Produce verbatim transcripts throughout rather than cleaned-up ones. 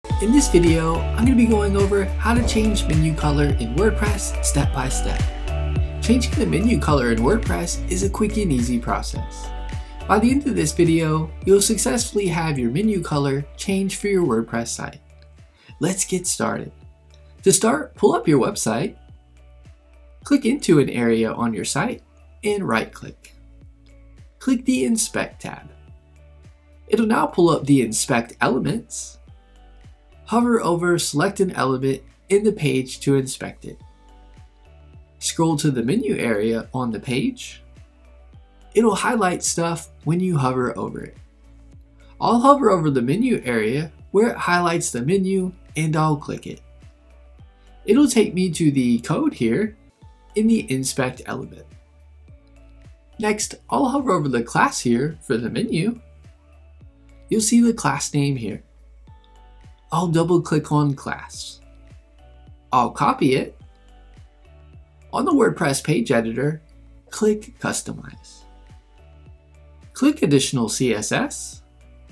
In this video, I'm going to be going over how to change menu color in WordPress step by step. Changing the menu color in WordPress is a quick and easy process. By the end of this video, you'll successfully have your menu color changed for your WordPress site. Let's get started. To start, pull up your website, click into an area on your site, and right-click. Click the Inspect tab. It'll now pull up the Inspect elements. Hover over select an element in the page to inspect it. Scroll to the menu area on the page. It'll highlight stuff when you hover over it. I'll hover over the menu area where it highlights the menu and I'll click it. It'll take me to the code here in the Inspect element. Next, I'll hover over the class here for the menu. You'll see the class name here. I'll double click on class. I'll copy it. On the WordPress page editor, click Customize. Click Additional C S S.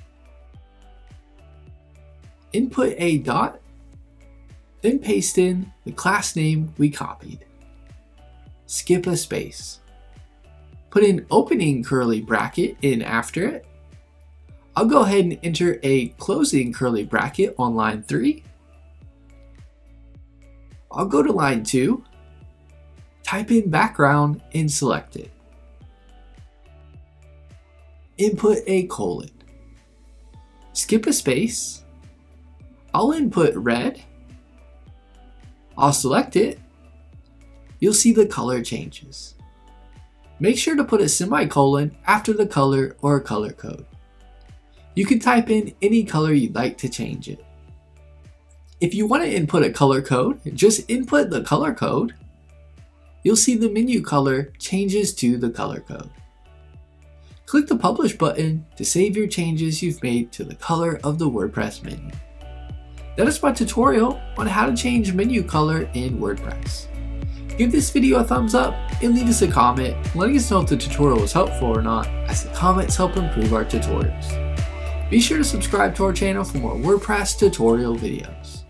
Input a dot, then paste in the class name we copied. Skip a space. Put an opening curly bracket in after it. I'll go ahead and enter a closing curly bracket on line three. I'll go to line two, type in background and select it. Input a colon. Skip a space. I'll input red. I'll select it. You'll see the color changes. Make sure to put a semicolon after the color or color code. You can type in any color you'd like to change it. If you want to input a color code, just input the color code. You'll see the menu color changes to the color code. Click the Publish button to save your changes you've made to the color of the WordPress menu. That is my tutorial on how to change menu color in WordPress. Give this video a thumbs up and leave us a comment letting us know if the tutorial was helpful or not, as the comments help improve our tutorials. Be sure to subscribe to our channel for more WordPress tutorial videos.